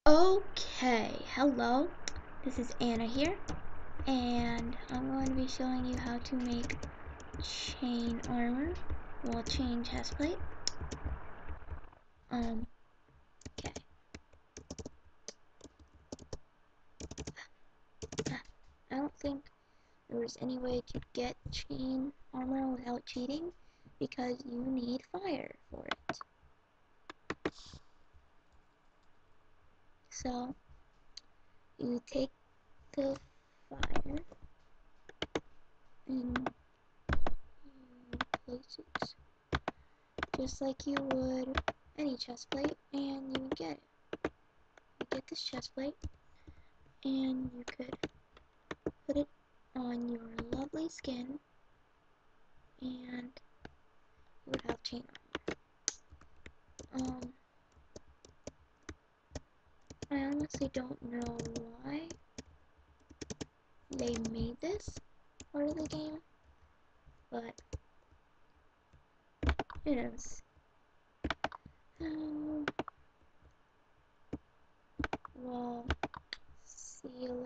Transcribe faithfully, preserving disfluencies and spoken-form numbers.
Okay, hello, this is Anna here, and I'm going to be showing you how to make chain armor, well, chain chestplate. Um, okay. I don't think there was any way to get chain armor without cheating, because you need fire for it. So, you take the fire, and you place it just like you would any chest plate, and you get it. You get this chest plate, and you could put it on your lovely skin, and you would have chain armor. Um, I honestly don't know why they made this part of the game, but it is. Um, well, see you